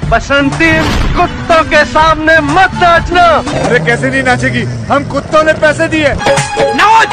बसंती कुत्तों के सामने मत नाचना। अरे कैसे नहीं नाचेगी, हम कुत्तों ने पैसे दिए। नो